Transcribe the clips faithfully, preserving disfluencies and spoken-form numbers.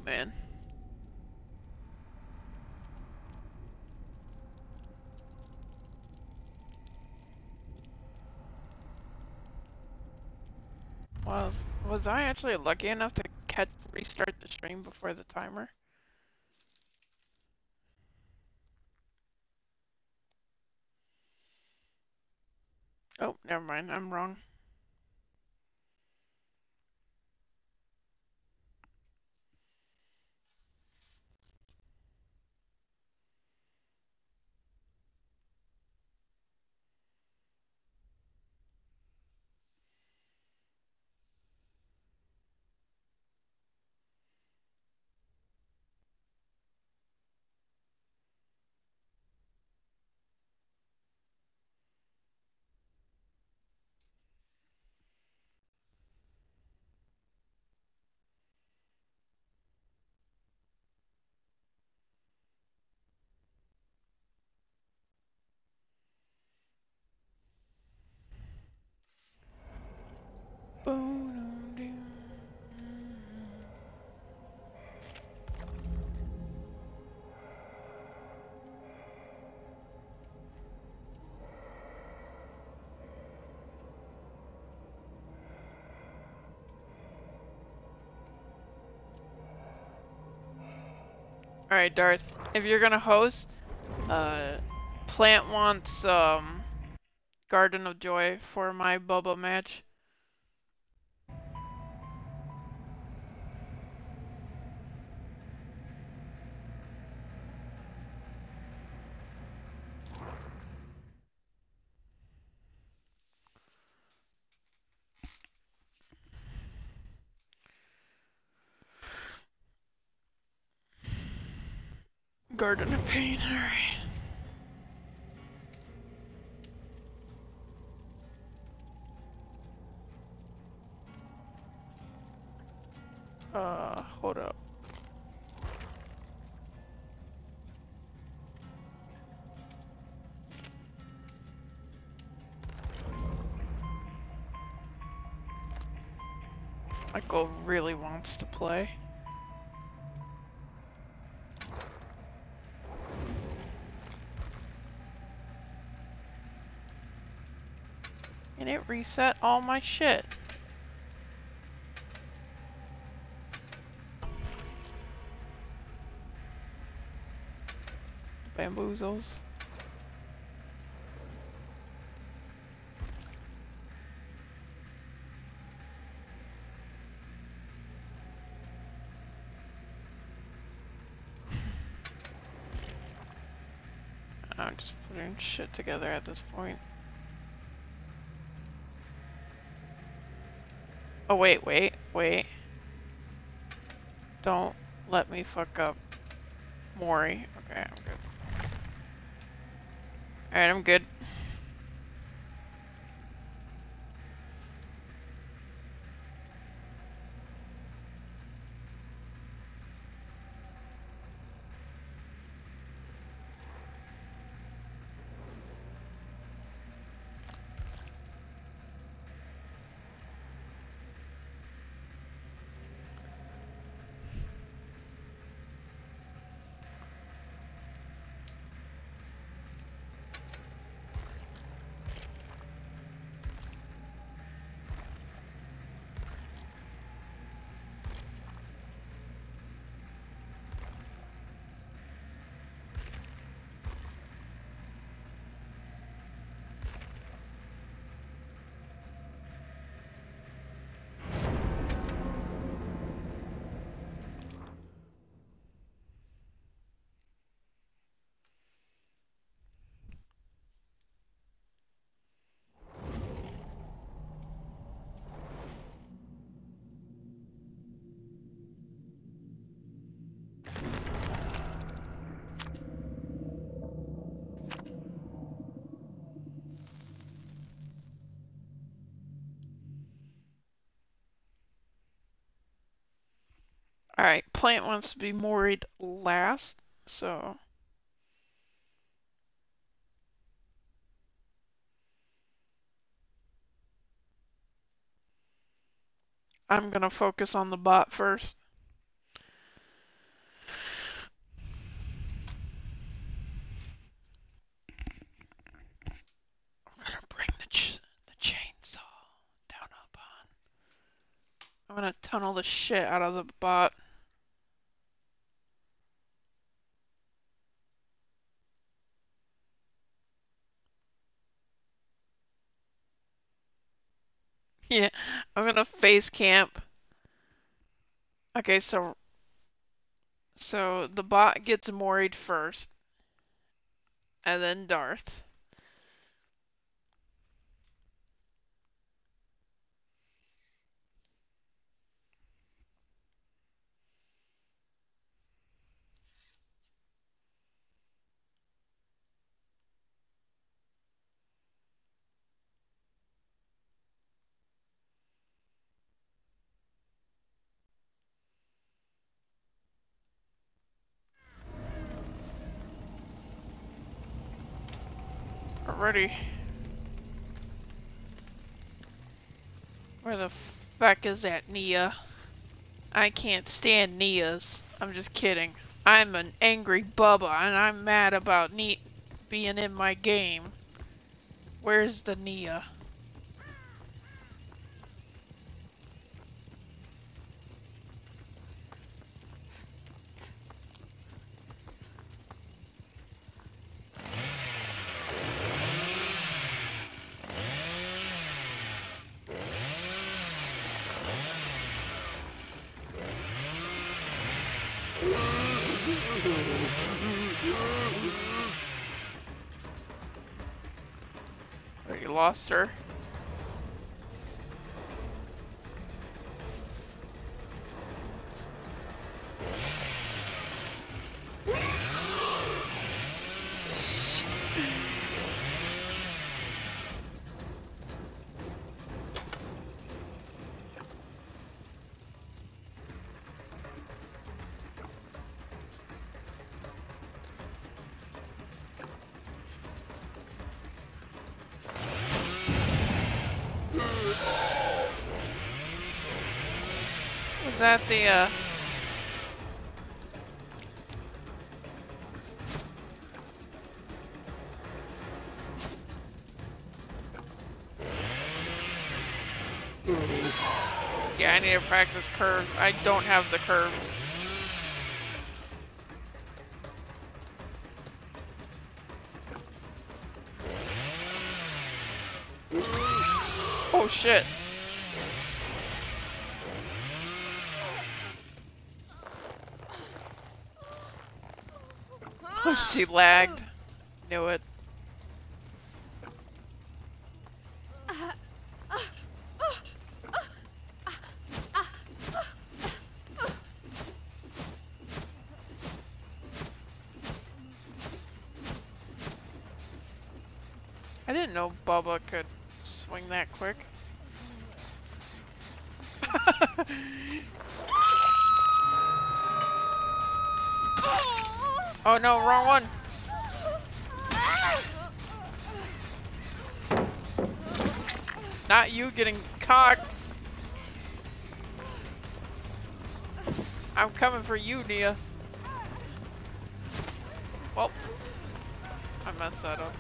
man. Was was I actually lucky enough to catch restart the stream before the timer? Oh, never mind. I'm wrong. Alright, Darth. If you're gonna host, uh, Plant wants, um, Garden of Joy for my Bubba match. Garden of Pain, alright. Uh, hold up. Michael really wants to play. And it reset all my shit. Bamboozles. I'm just putting shit together at this point. Oh, wait, wait, wait. Don't let me fuck up Mori. Okay, I'm good. Alright, I'm good. Alright, Plant wants to be Mori'd last, so... I'm gonna focus on the bot first. I'm gonna tunnel the shit out of the bot. Yeah, I'm gonna face camp. Okay, so so the bot gets moried first, and then Darth. Already. Where the fuck is that Nia? I can't stand Nias. I'm just kidding. I'm an angry Bubba, and I'm mad about Ne being in my game. Where's the Nia? Oh, you lost her. Was that the, uh... yeah, I need to practice curves. I don't have the curves. Oh shit. Oh, she lagged. Knew it. I didn't know Bubba could swing that quick. Oh no, wrong one! Not you getting cocked! I'm coming for you, Nia. Well, I messed that up.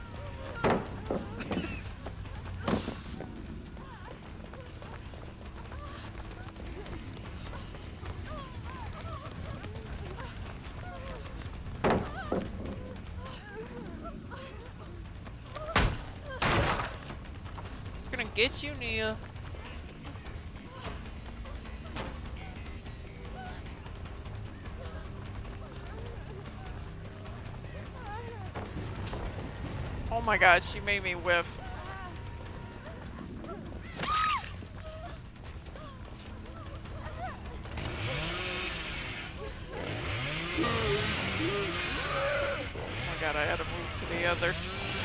Gonna get you, Nia. Oh my god, she made me whiff. Oh my god, I had to move to the other.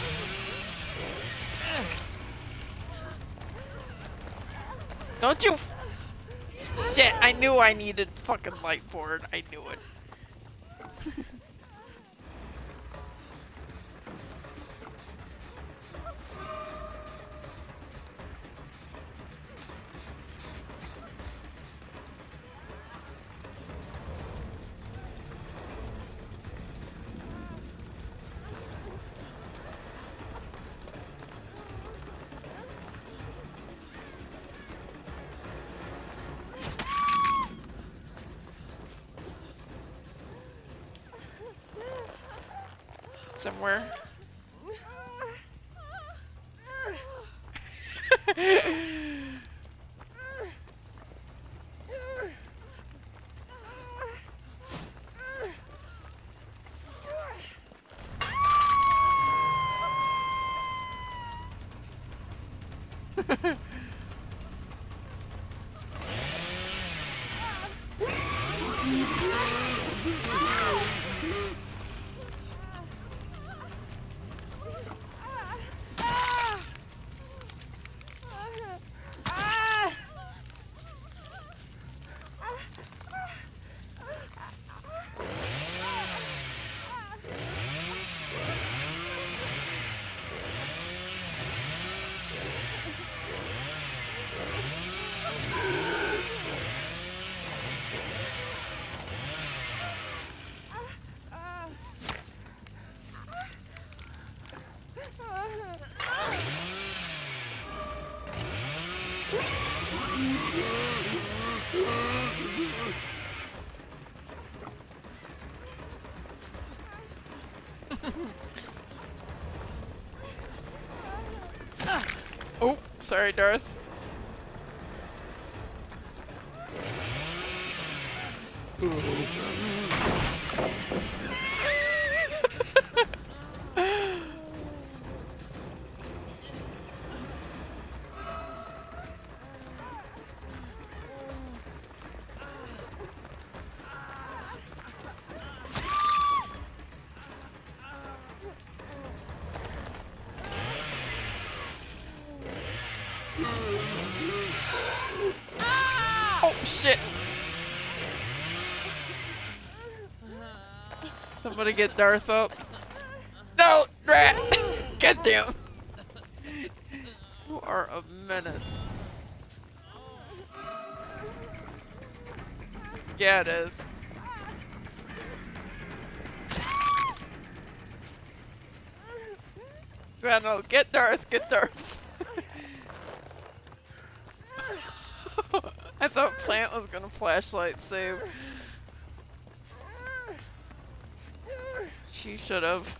Don't you f- Shit, I knew I needed fucking light board. I knew it. somewhere. Oh, sorry, Darth. Oh, shit. Somebody get Darth up. No, rat! Get down. You are a menace. Yeah, it is. Yeah, no, get Darth, get Darth. I thought Plant was gonna flashlight save. She should have.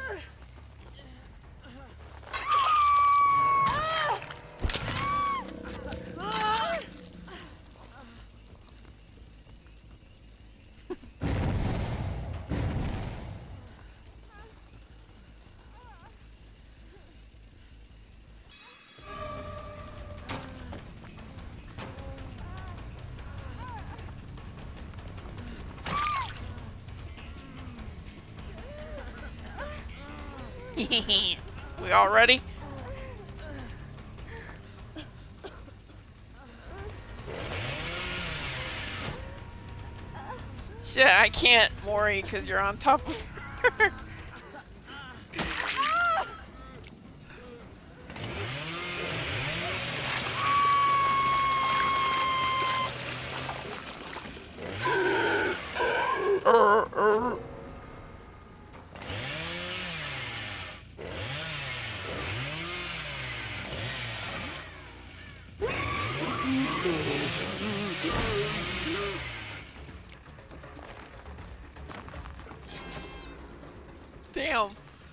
We all ready? Shit, I can't, Mori, because you're on top of her. uh, uh. Damn.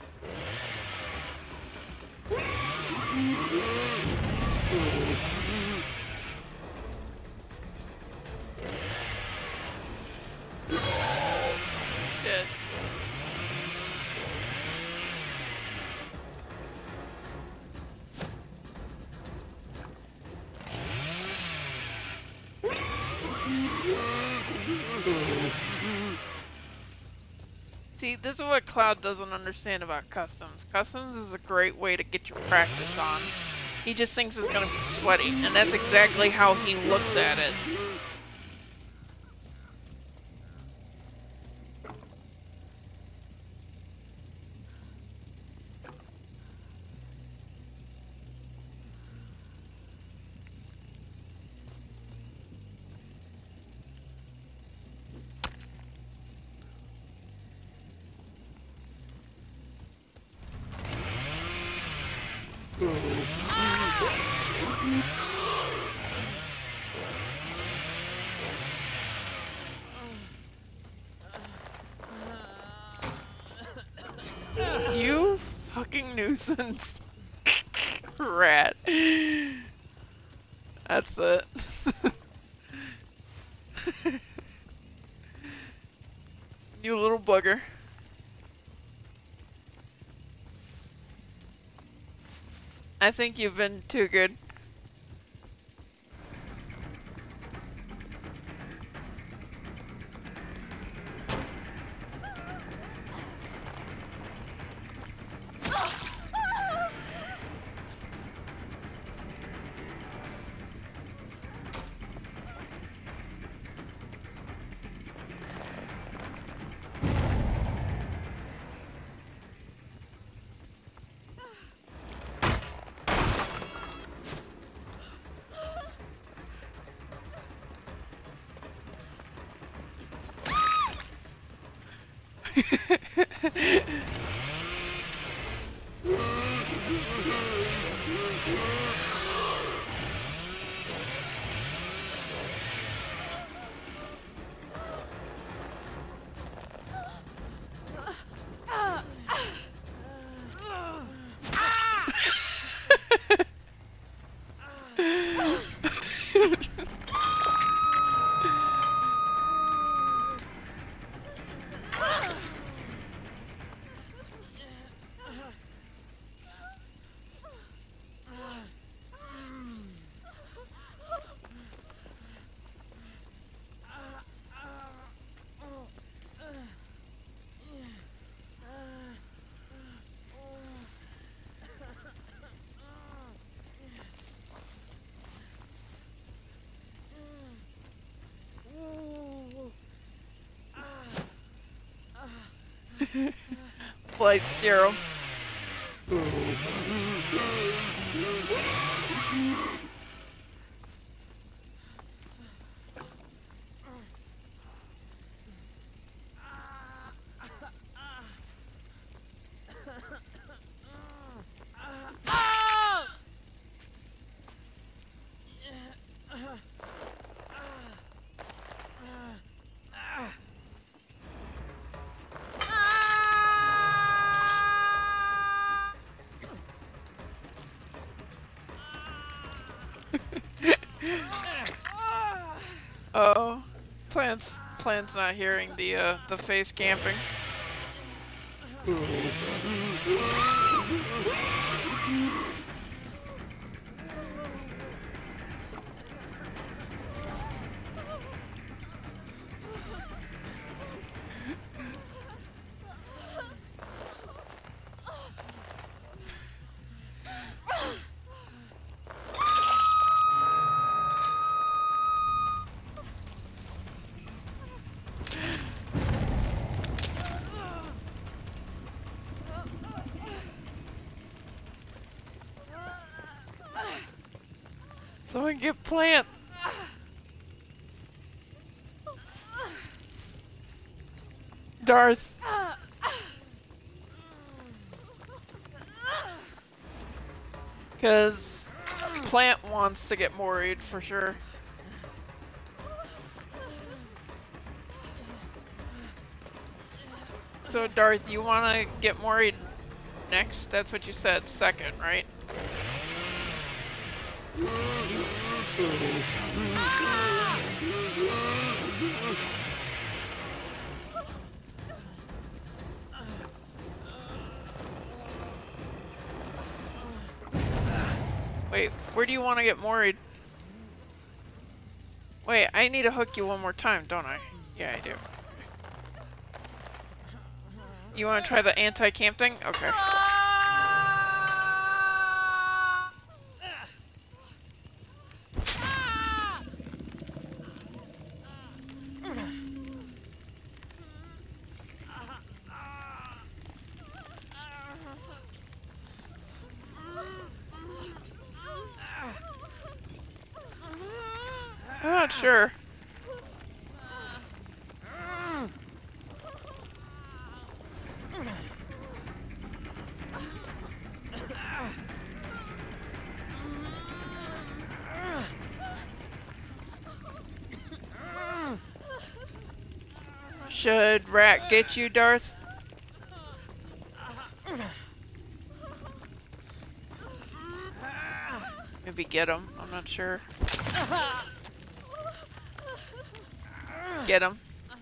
Shit. See, this is what Cloud doesn't understand about customs. Customs is a great way to get your practice on. He just thinks it's gonna be sweaty, and that's exactly how he looks at it. fucking nuisance. Rat. That's it. You little bugger. I think you've been too good. Flight serum. Oh, Plant's Plant's not hearing the uh the face camping. Someone get Plant. Darth. Because Plant wants to get Mori'd for sure. So Darth, you want to get Mori'd next? That's what you said, second, right? Wait, where do you want to get Mori'd? Wait, I need to hook you one more time, don't I? Yeah, I do. You want to try the anti-camp thing? Okay. I'm not sure. Should Rat get you, Darth? Maybe get him. I'm not sure. Get him.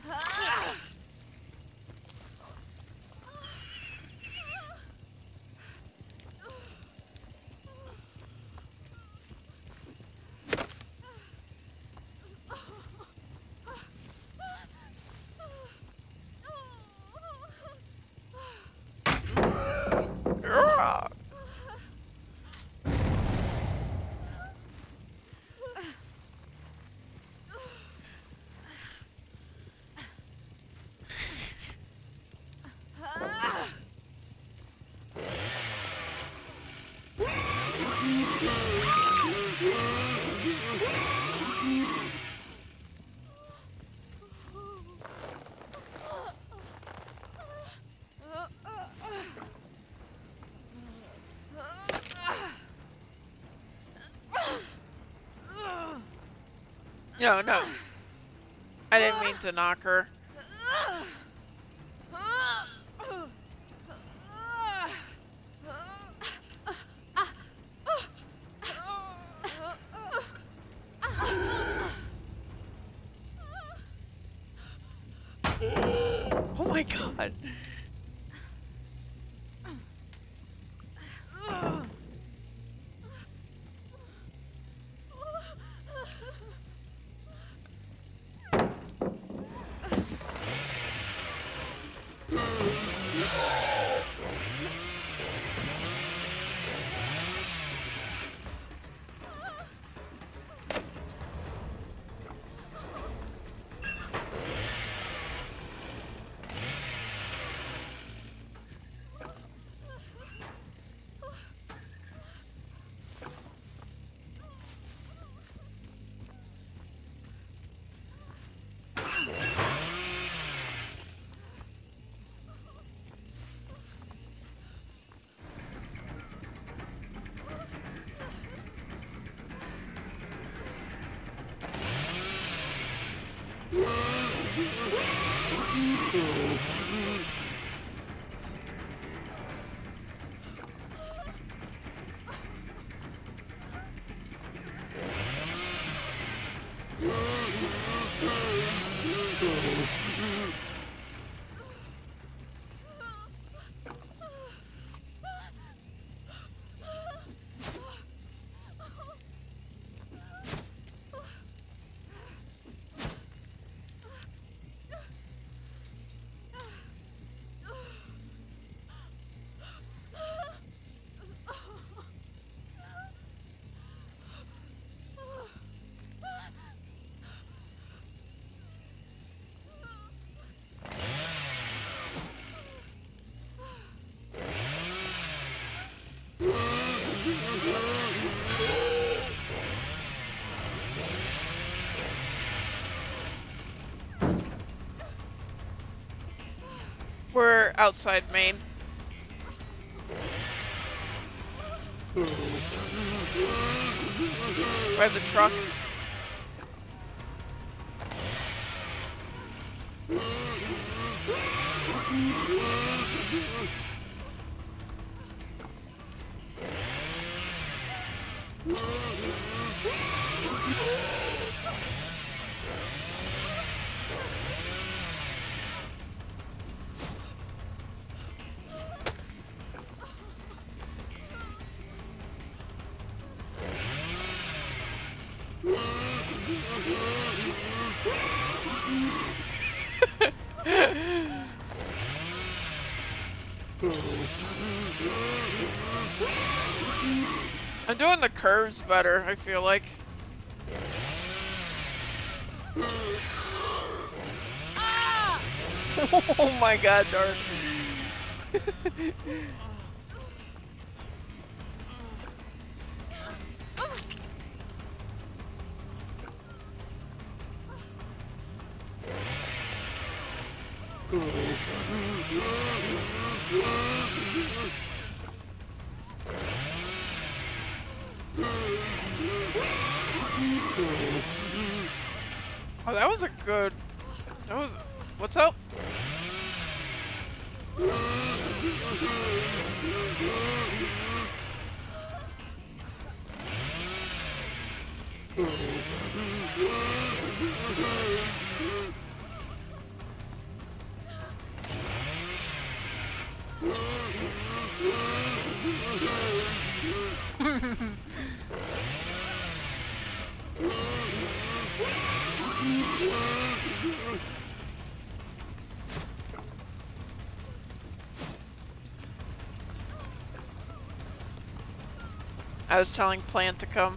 No, no. I didn't mean to knock her. Oh my god. We're outside Maine. By the truck. I'm doing the curves better, I feel like. Oh my god, Dark. Oh, that was a good... That was... What's up? I was telling Plant to come.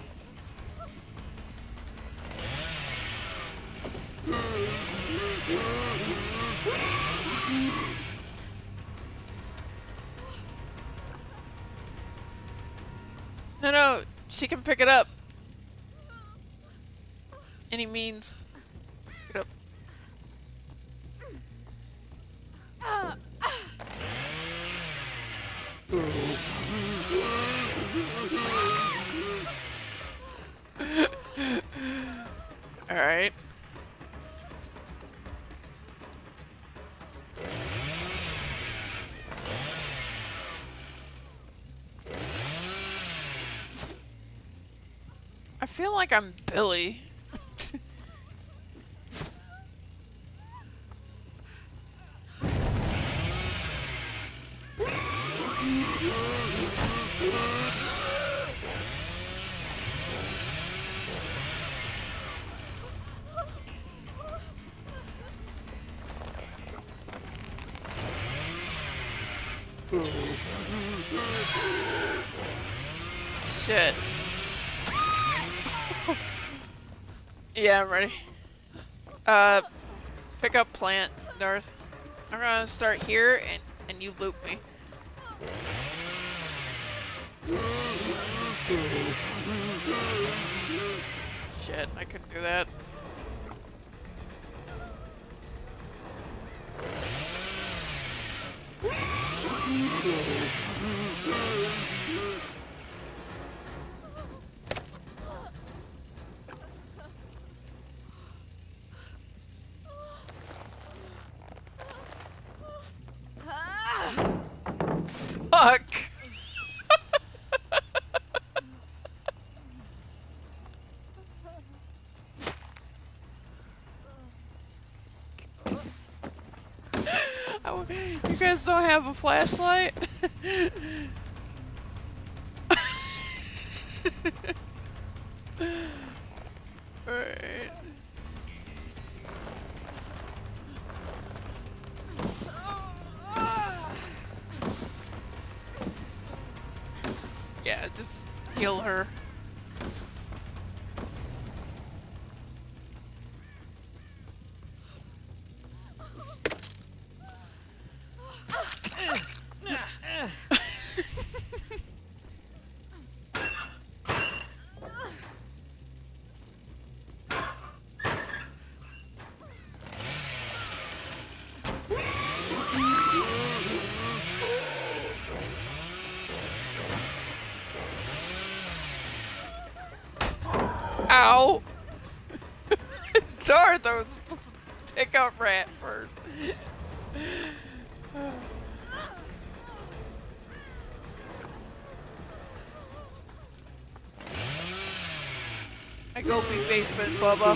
No, no, she can pick it up. Any means. Pick it up. Alright. I feel like I'm Billy. Shit. Yeah, I'm ready. Uh, pick up Plant, Darth. I'm gonna start here, and, and you loop me. Shit, I couldn't do that. Fuck! Oh, you guys don't have a flashlight? Alright. Yeah, just heal her. Ow! Darth, I was supposed to pick up Rat first. I go be basement, Bubba.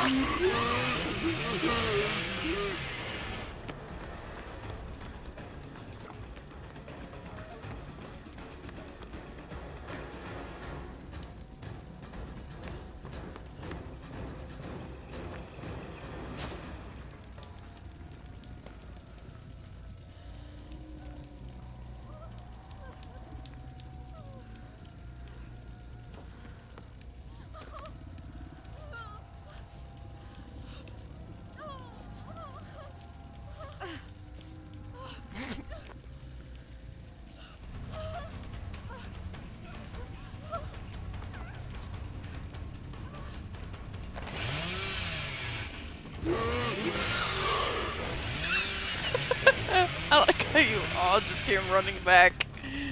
I like how you all just came running back.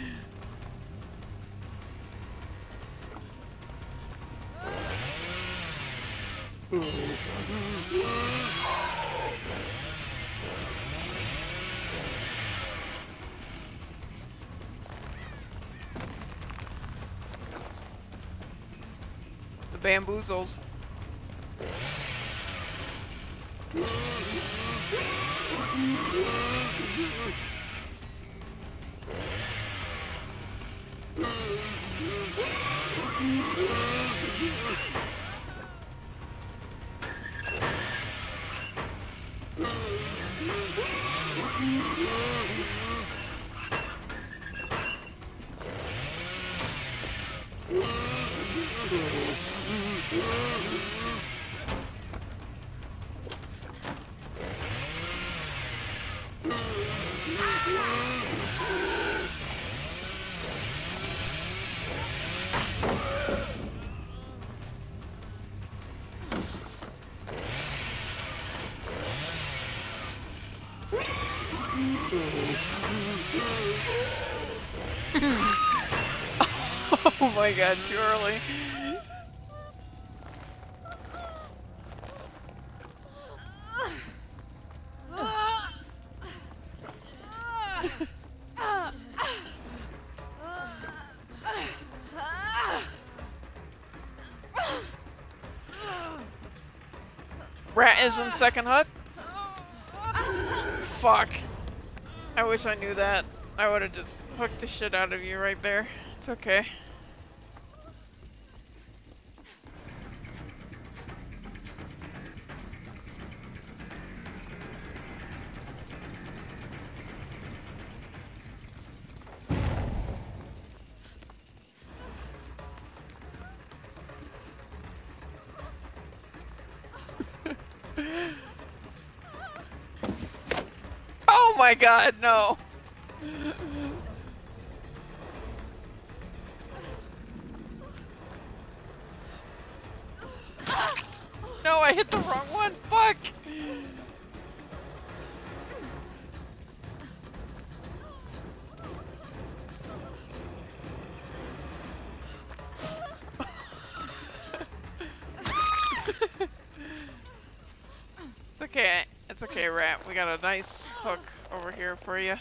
The bamboozles. Oh my god, too early. Rat is in second hut? Fuck. I wish I knew that. I would have just hooked the shit out of you right there. It's okay. Oh my god, no. No, I hit the wrong one. Fuck. It's okay. It's okay, Rat. We got a nice hook over here for you.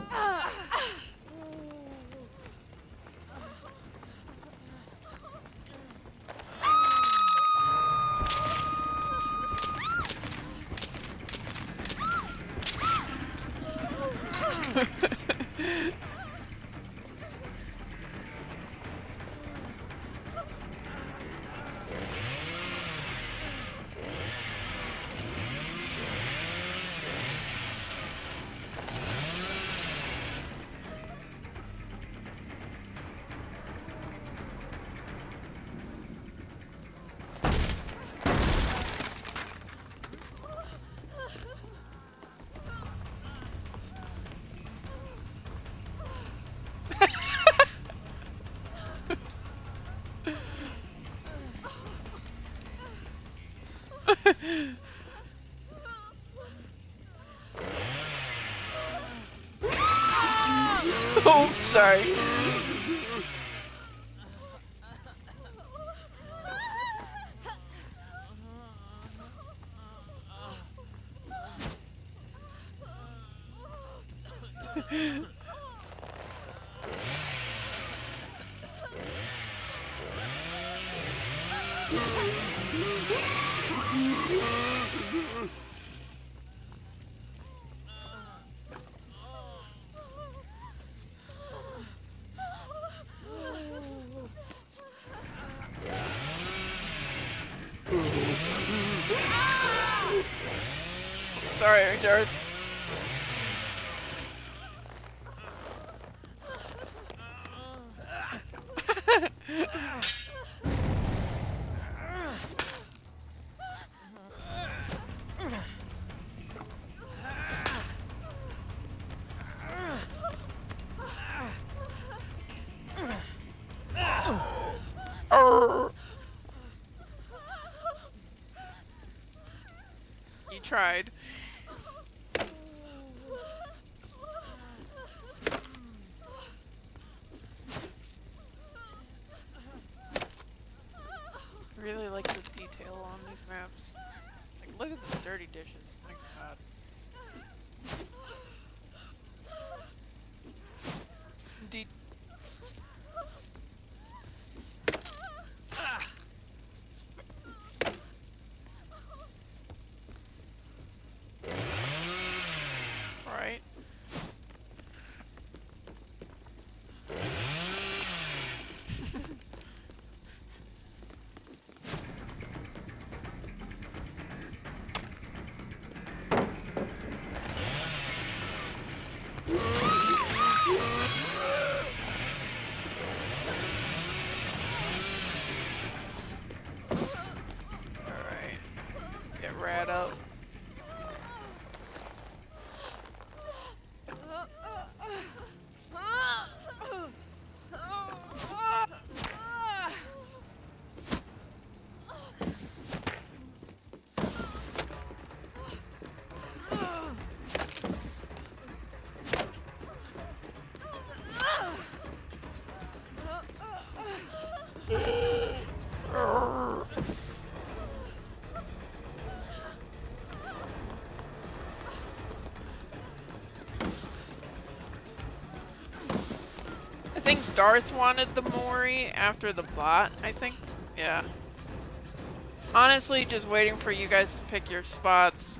Oh, I'm sorry. Sorry, Darth. You tried. I really like the detail on these maps. Like, look at the dirty dishes. My god. De Right. Alright. Get Rad up. I think Darth wanted the Mori after the bot, I think. Yeah. Honestly, just waiting for you guys to pick your spots.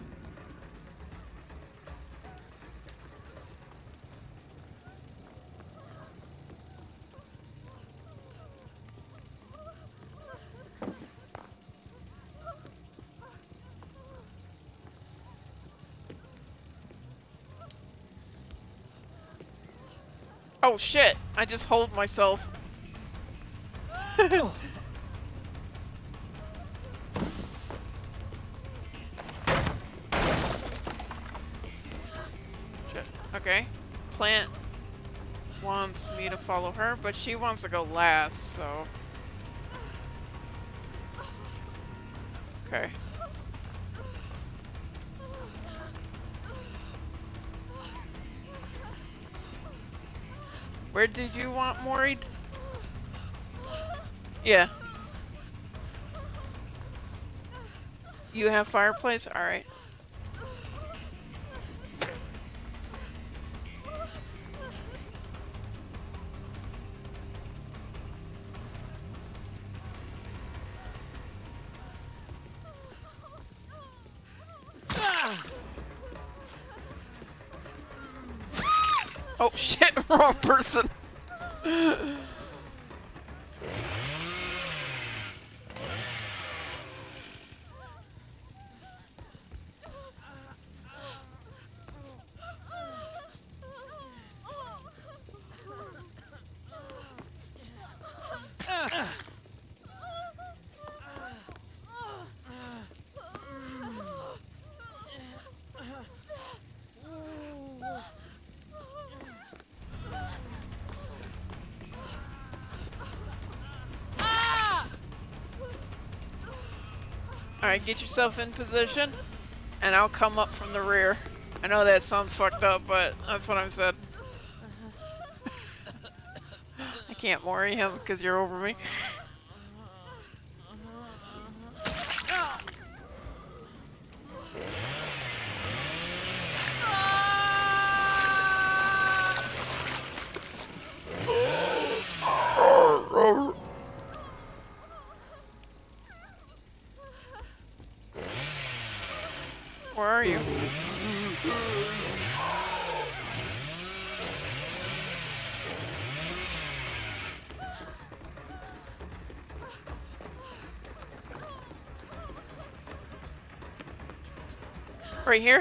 Oh shit, I just hold myself. Shit. Okay. Plant wants me to follow her, but she wants to go last, so. Okay. Where did you want Mori'd? Yeah. You have fireplace? Alright. Oh shit, wrong person. Alright, get yourself in position, and I'll come up from the rear. I know that sounds fucked up, but that's what I said. I can't Mori him because you're over me. Where are you? Right here?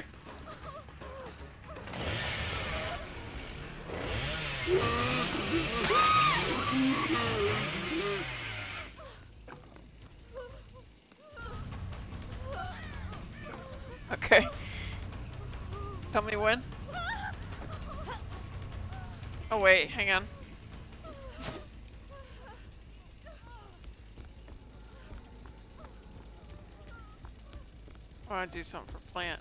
Okay. Tell me when. Oh wait, hang on. I want to do something for plant.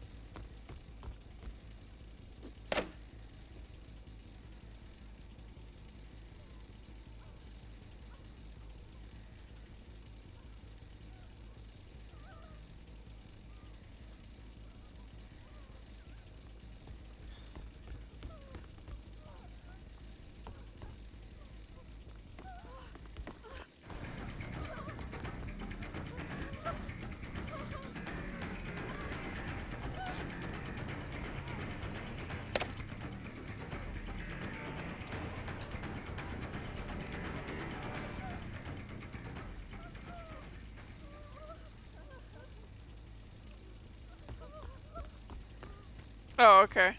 Oh, okay.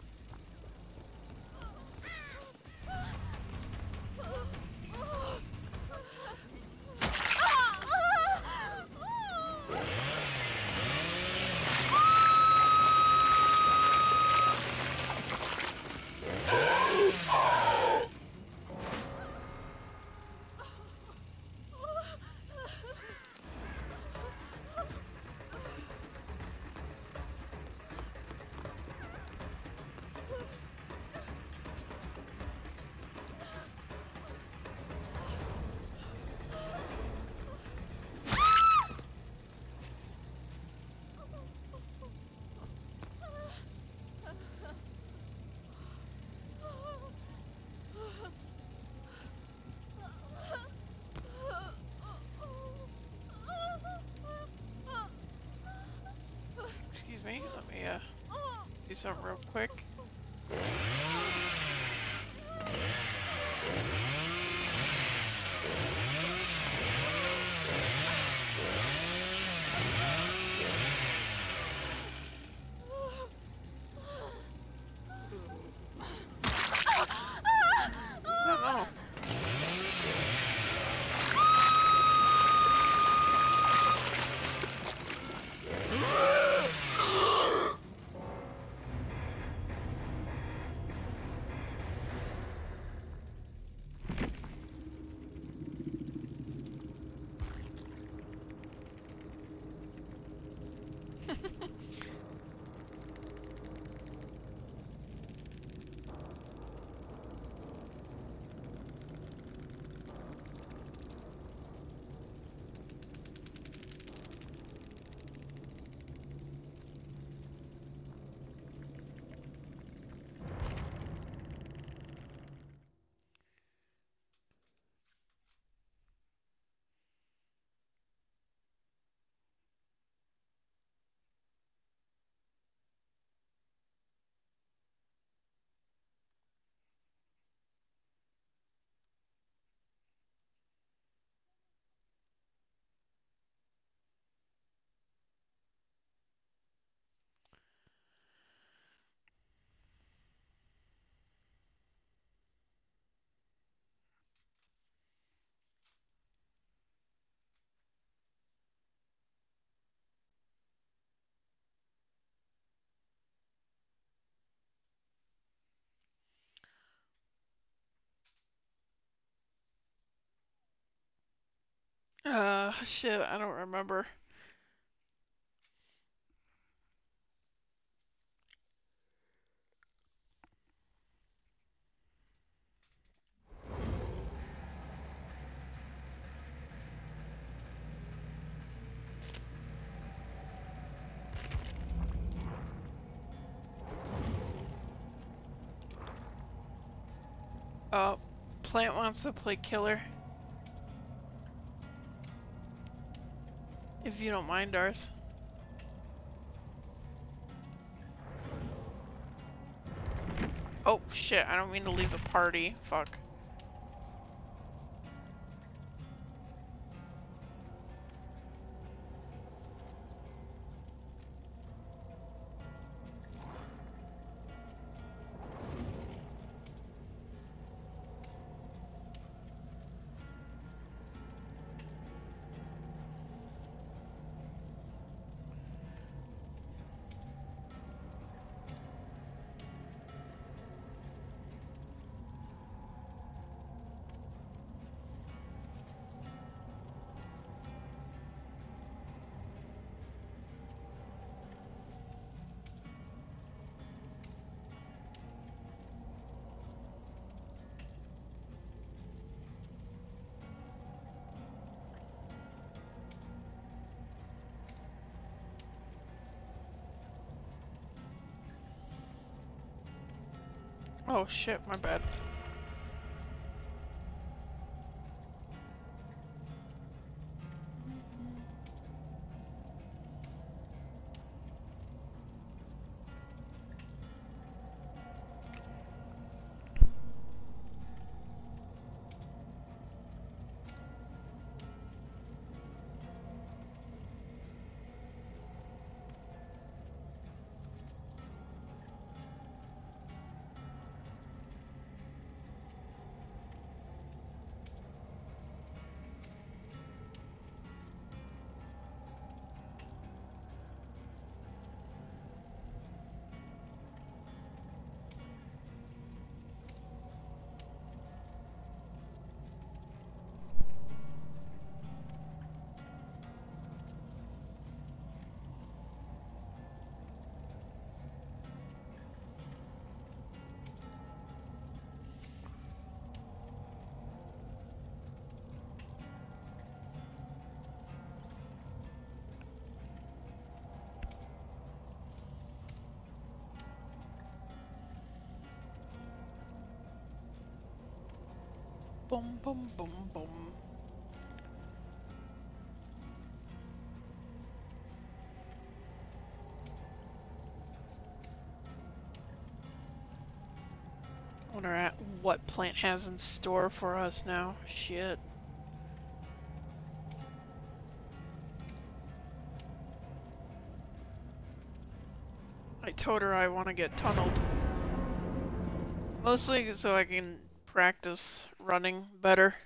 Excuse me, let me uh do something real quick. I don't know. Uh, shit, I don't remember. Oh, Plant wants to play killer. If you don't mind, Darth. Oh, shit. I don't mean to leave the party. Fuck. Oh shit, my bad. Boom, boom, boom, boom. Wonder at what Plant has in store for us now. Shit. I told her I want to get tunneled. Mostly so I can practice running better.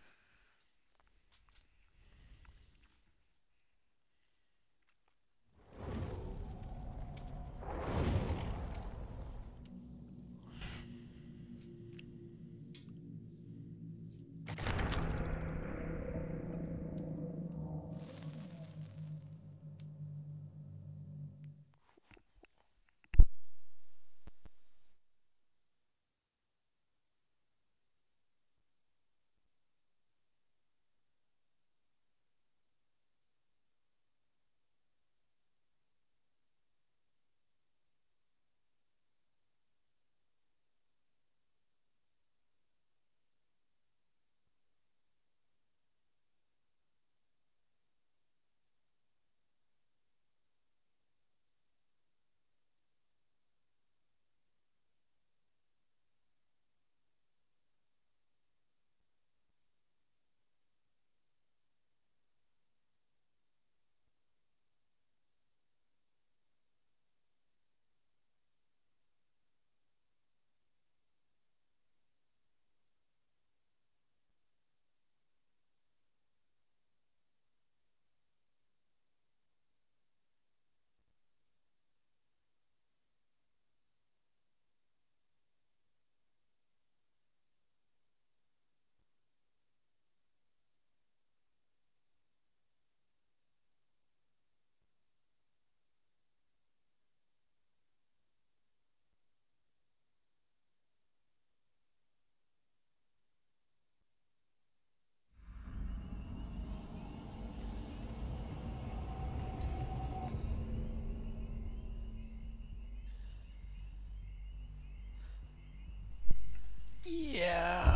Yeah.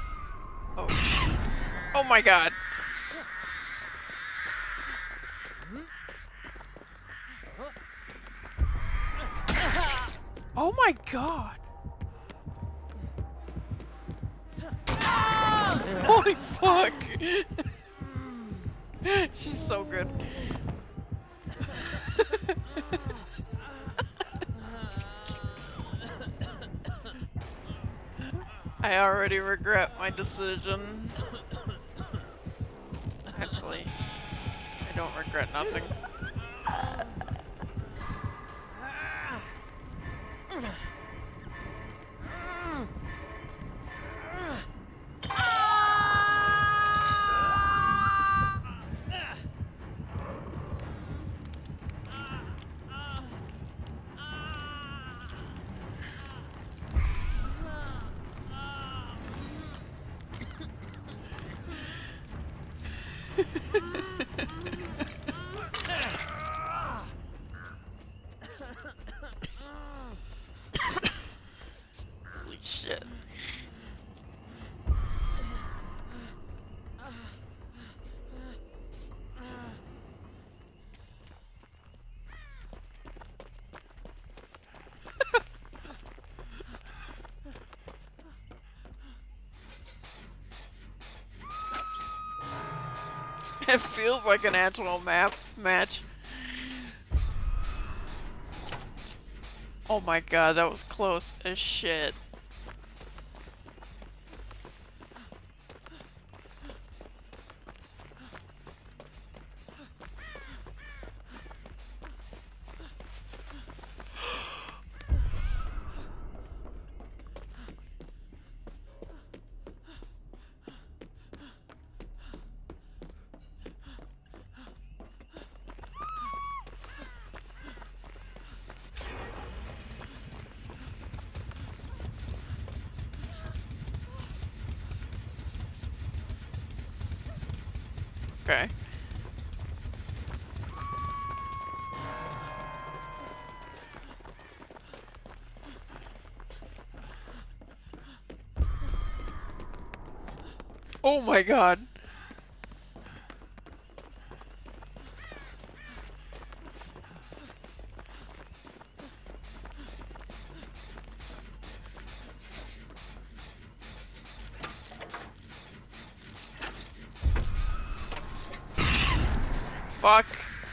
Oh. Oh my god. Oh my god. Holy fuck! She's so good. I already regret my decision. Actually, I don't regret nothing. Holy shit. It feels like an actual map match. Oh my god, that was close as shit. Okay. Oh my god. Fuck.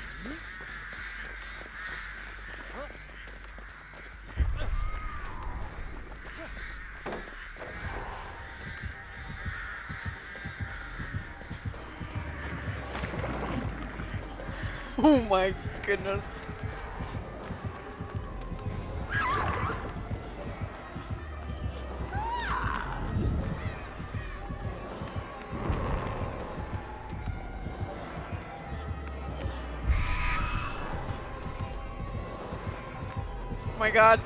Oh my goodness. Oh my god.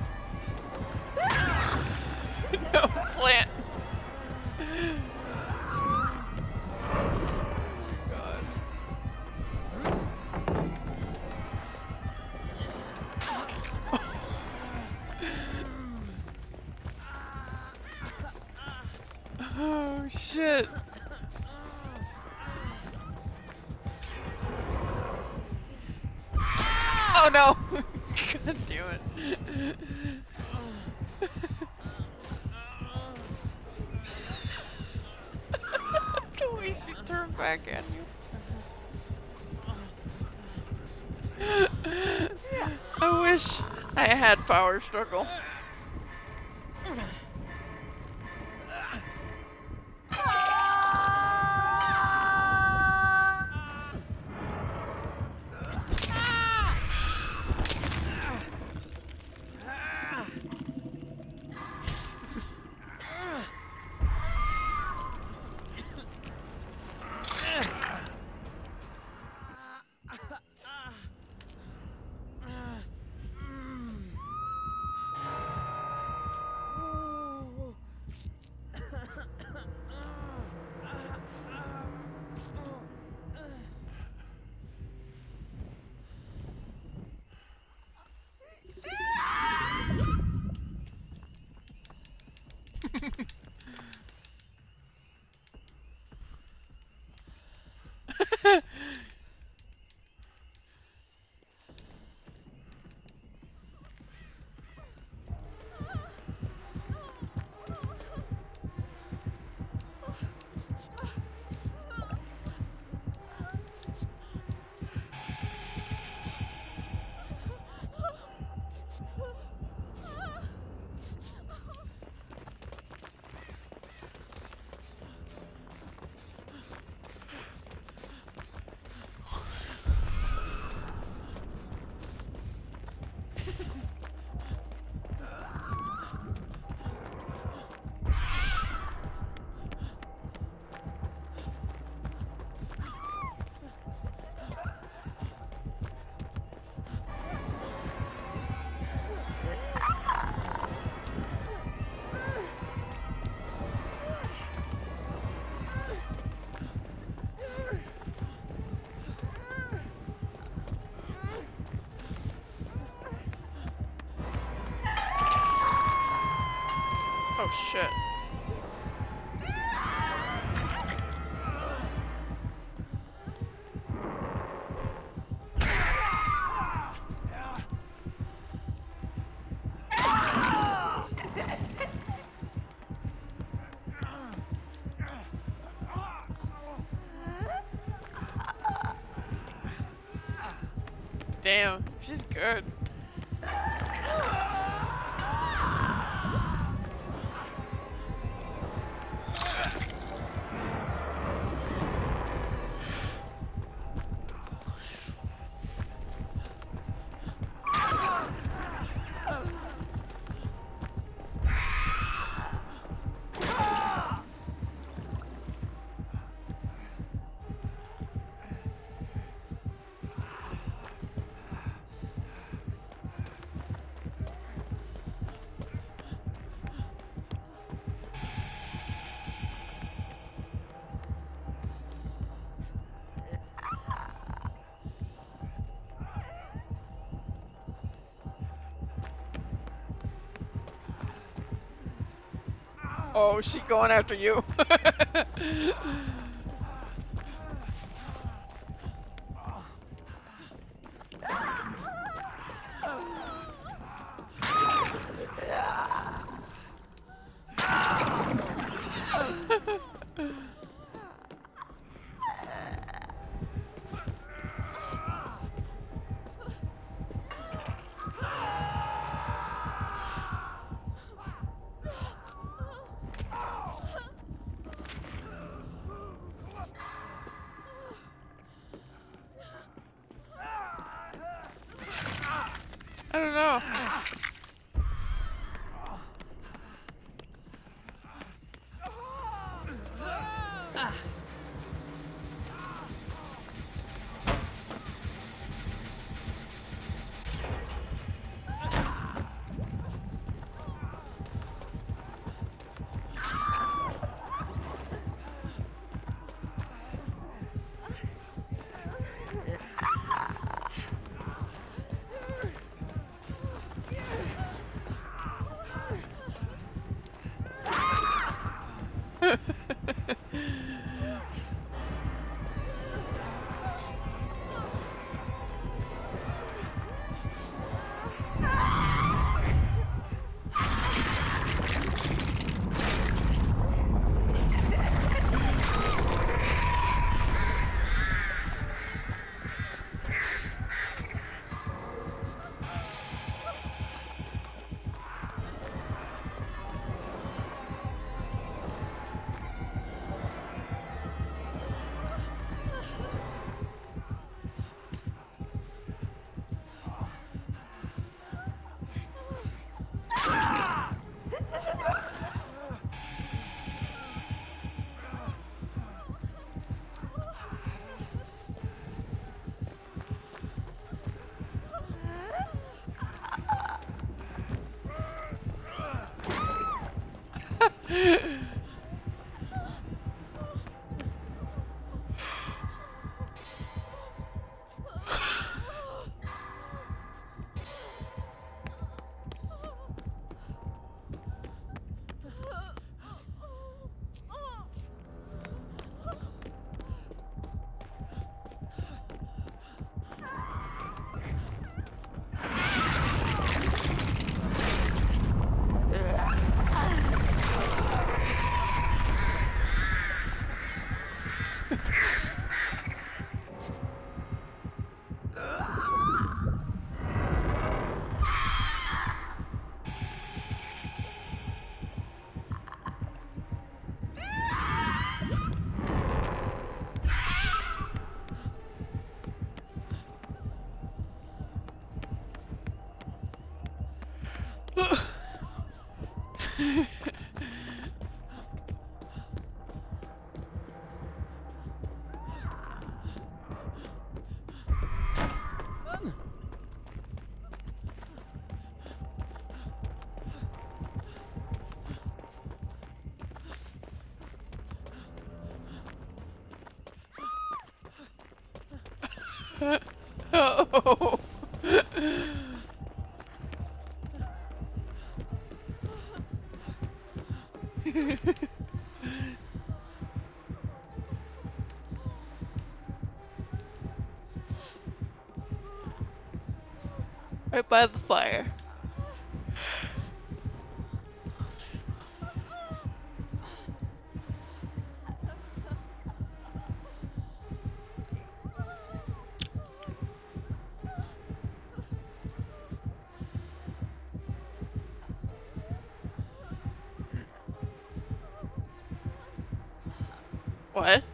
No plant. Oh shit. Oh no. God damn it. The way she turned back at you. I wish I had power struggle. Oh shit. Damn, she's good. Oh, she going after you. I don't know. Oh. Right by the fire. What?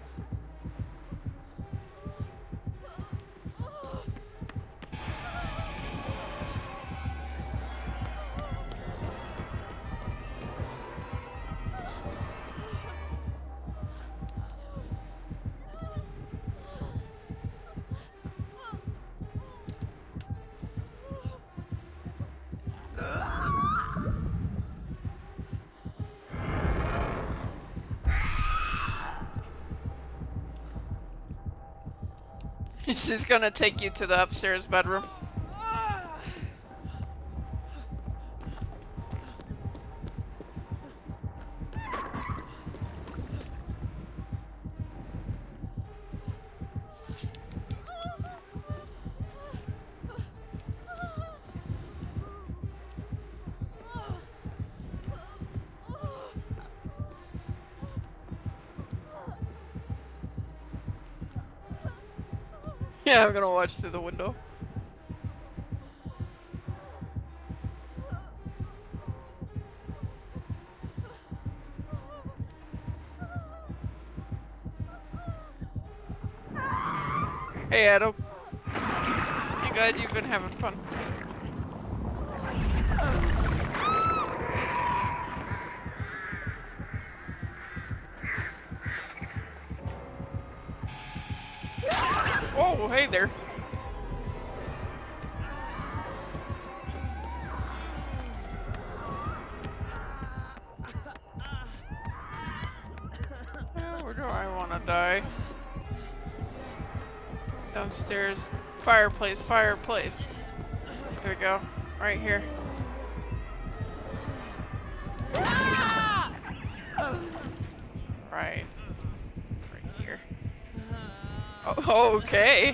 She's gonna take you to the upstairs bedroom. Yeah, I'm gonna watch through the window. Hey, Adam. I'm glad you've been having fun. Oh, hey there. Oh, where do I want to die? Downstairs. Fireplace, fireplace. There we go. Right here. Right. Right here. Oh, okay.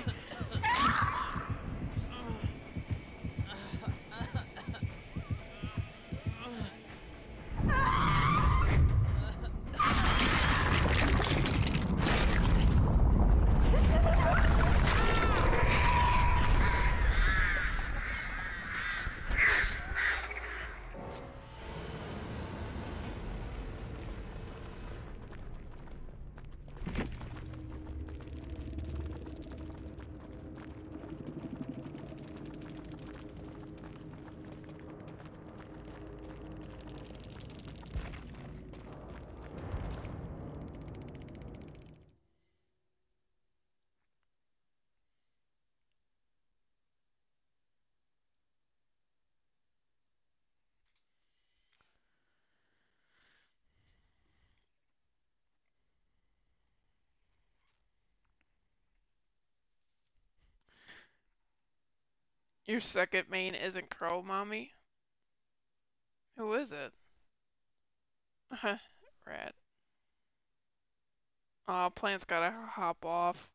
Your second main isn't Crow Mommy? Who is it? Huh. Rat. Aw, Plant's gotta hop off.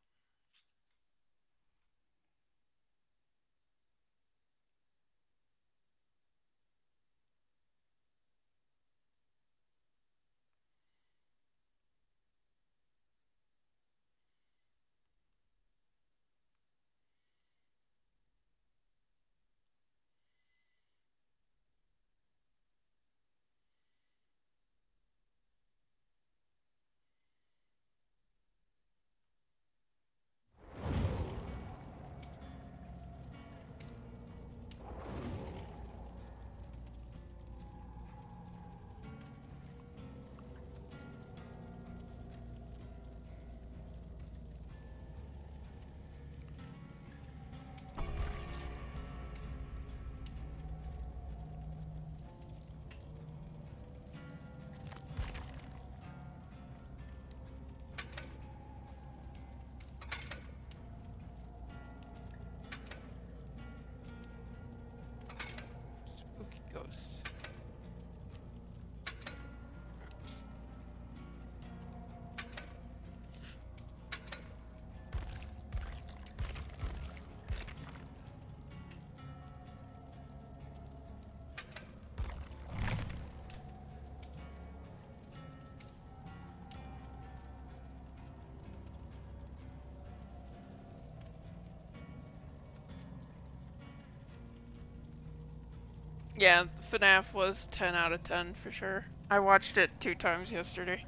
Yeah, FNAF was ten out of ten for sure. I watched it two times yesterday.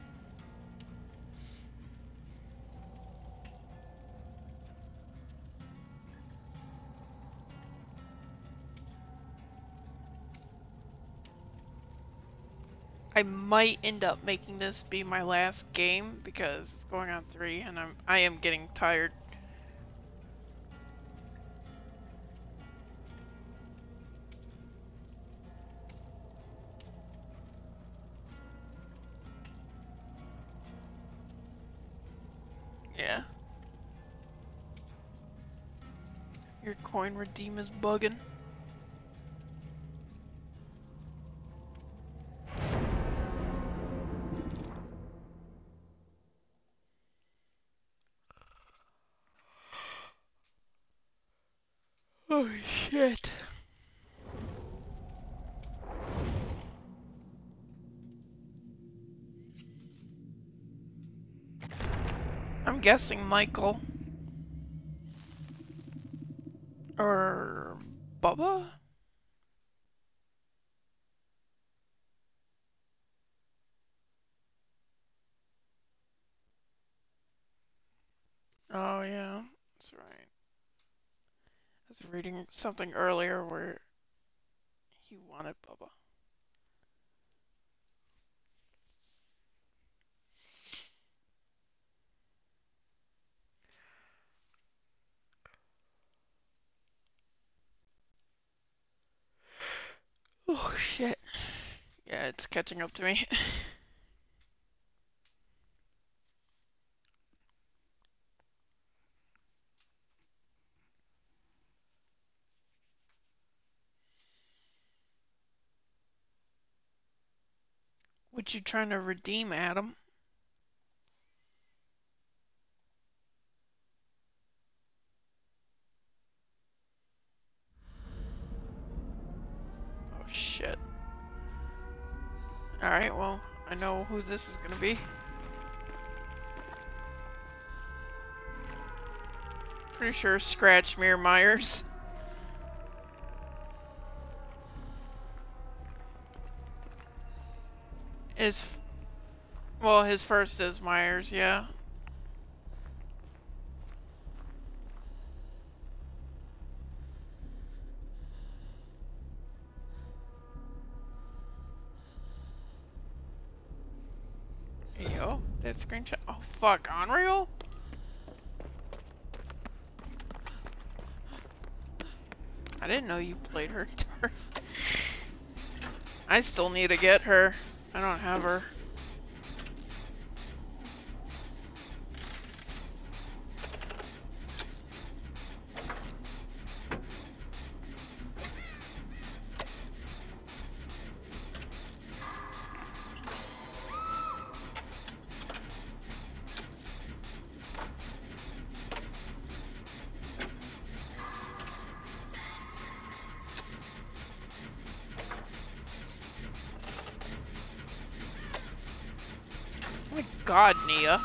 I might end up making this be my last game because it's going on three and I'm I am getting tired. Yeah. Your coin redeem is bugging. Oh shit. I'm guessing Michael. Or Bubba? Oh yeah, that's right. I was reading something earlier where he wanted Bubba. Oh shit. Yeah, it's catching up to me. What you trying to redeem, Adam? Oh shit. Alright, well, I know who this is gonna be. Pretty sure Scratchmere Myers. Is, well, his first is Myers, yeah. Yo, that screenshot. Oh fuck, Unreal? I didn't know you played her turf. I still need to get her. I don't have her. Oh my god, Nia.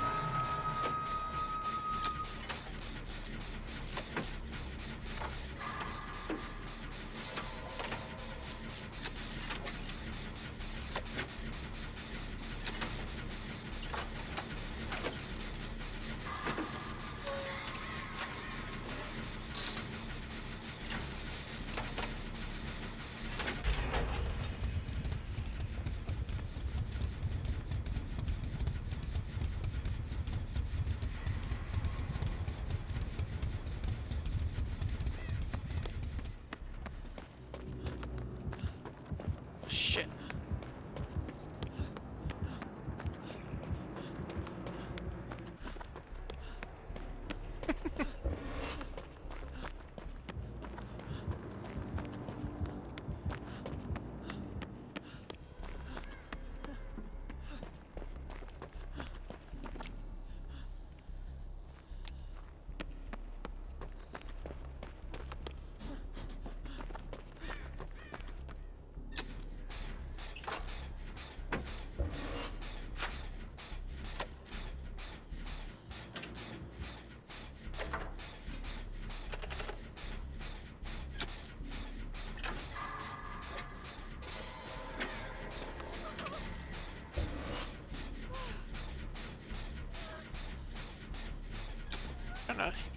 Shit.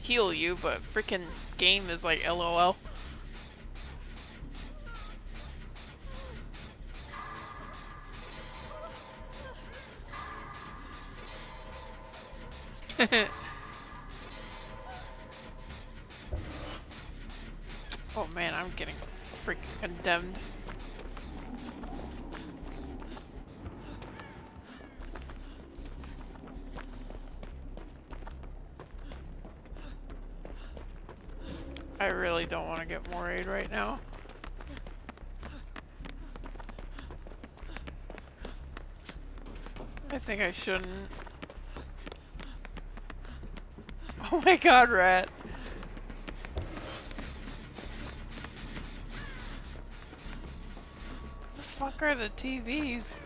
heal you, but freaking game is like LOL. Oh man, I'm getting freaking condemned. I really don't want to get more aid right now. I think I shouldn't. Oh my god, rat. The fuck are the T Vs?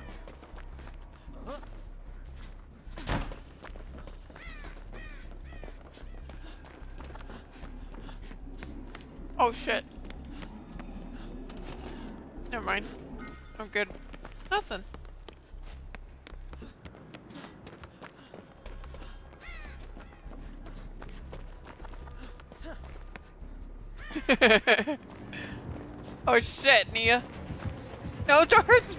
Oh shit. Never mind. I'm good. Nothing. Oh shit, Nia. No, Darth!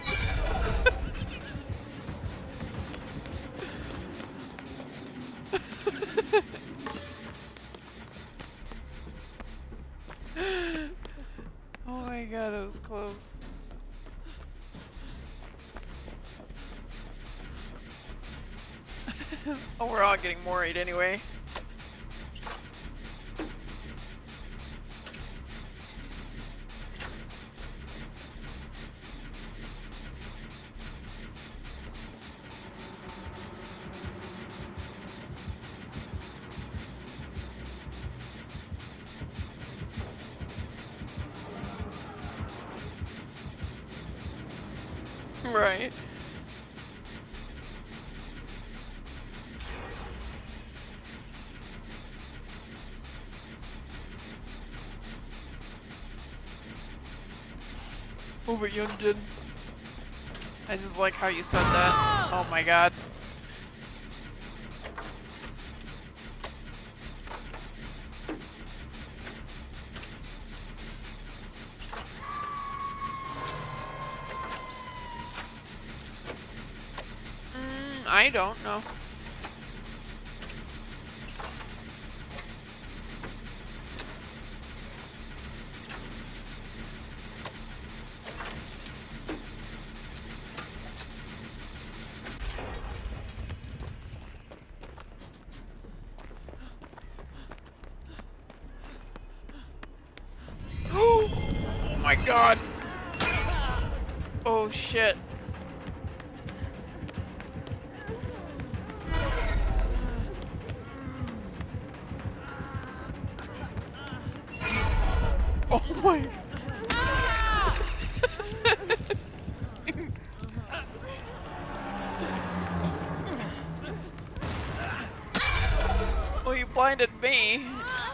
Oh my god, that was close. Oh, we're all getting more aid anyway. Right. Move it, Yunjin. I just like how you said that. Oh my god. Mm, I don't know. Oh my god. Oh shit. Oh my. Well, you blinded me.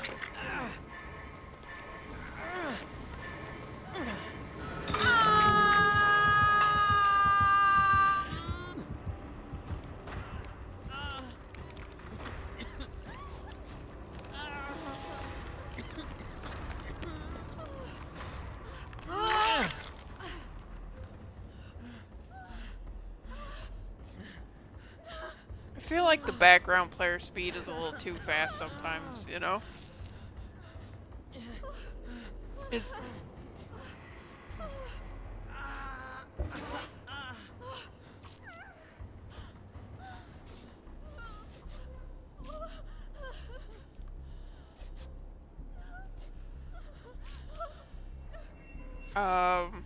I feel like the background player speed is a little too fast sometimes, you know? It's... Um...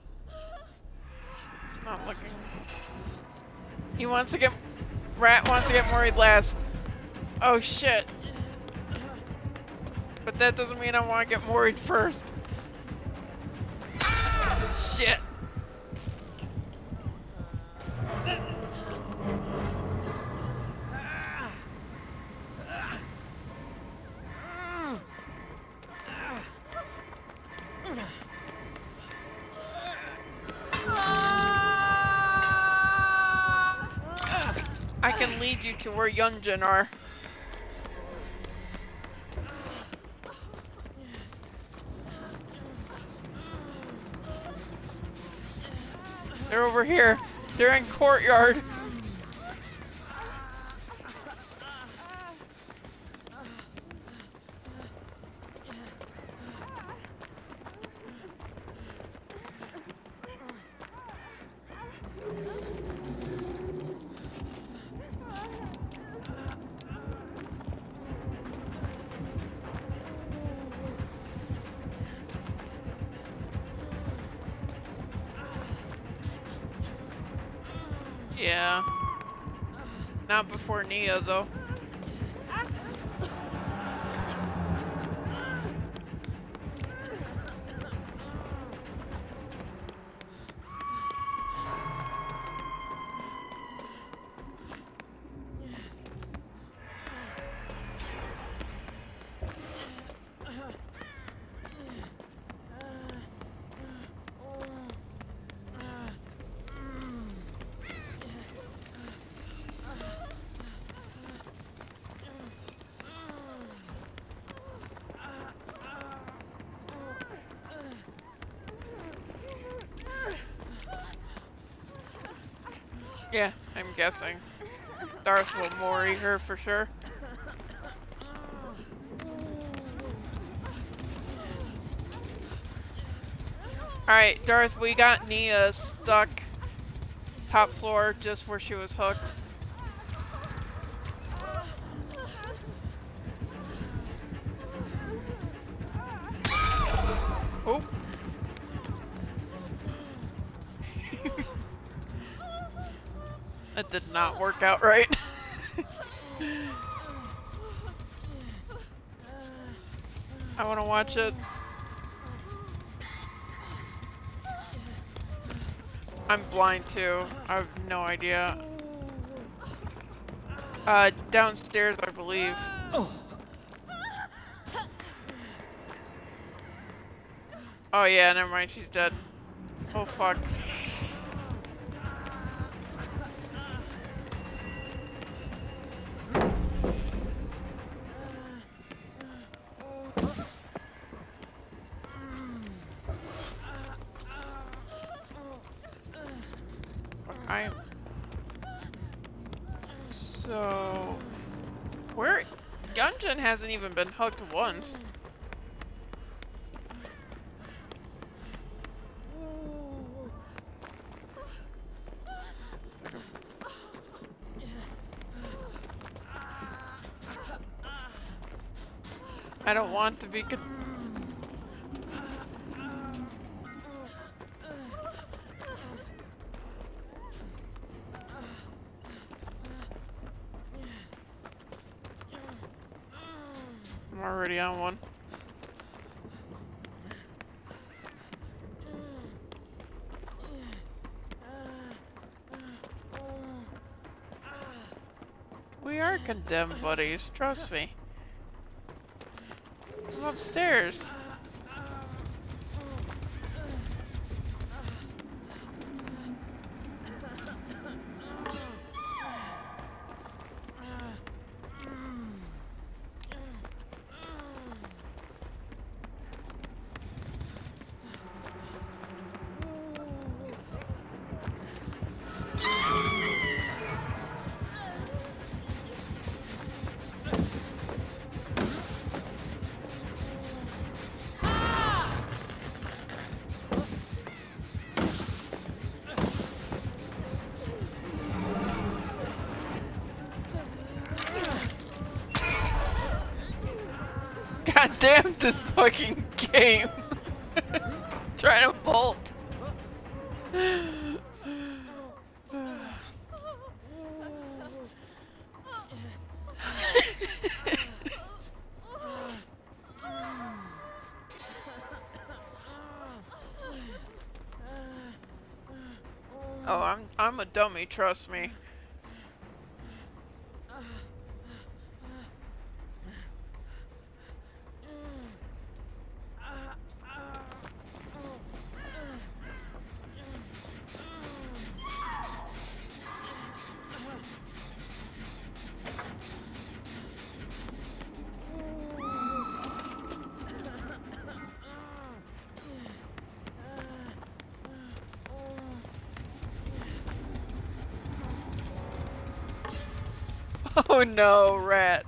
It's not looking... He wants to get... Rat wants to get worried last. Oh shit. But that doesn't mean I want to get worried first. Shit. I can lead you to where Yunjin are. They're over here. They're in courtyard. Yeah. Not before Nia, though. Yeah, I'm guessing. Darth will Mori her for sure. Alright, Darth, we got Nia stuck top floor just where she was hooked. Oh. That did not work out right. I want to watch it. I'm blind too. I have no idea. Uh, downstairs, I believe. Oh yeah, never mind. She's dead. Oh fuck. I. So, where Yunjin hasn't even been hooked once. I don't want to be con- I'm already on one. We are condemned buddies, trust me. I'm upstairs. God damn this fucking game. Trying to bolt. Oh, I'm I'm a dummy, trust me. Oh no, rat.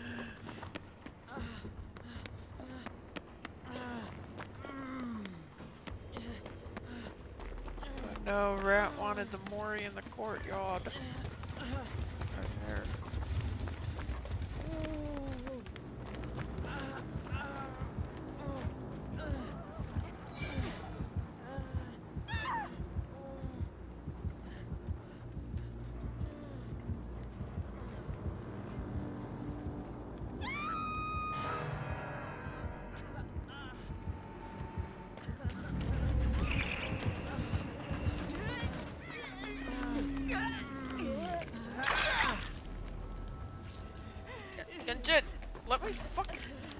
Oh no, rat wanted the Mori in the courtyard. Right there. Genjin, let me fucking.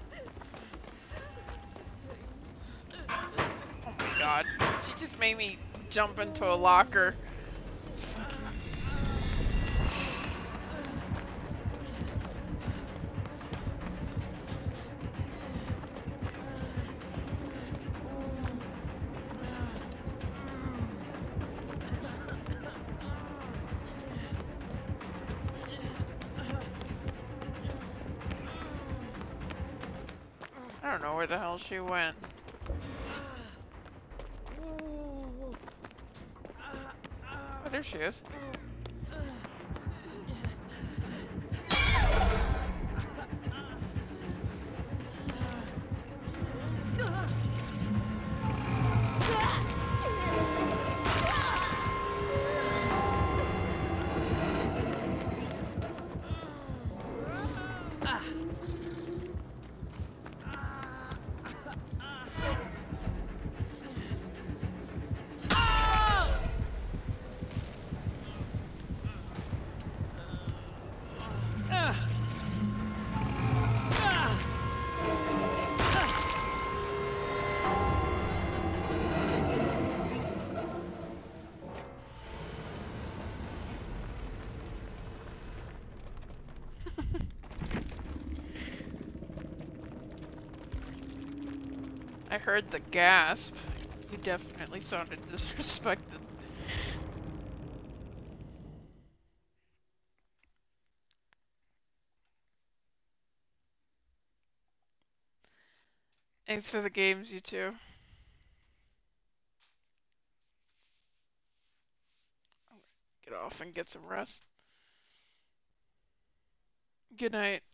Oh my god. She just made me jump into a locker. Fucking. I don't know where the hell she went. Oh, there she is. I heard the gasp. You definitely sounded disrespected. Thanks for the games, you two. Get off and get some rest. Good night.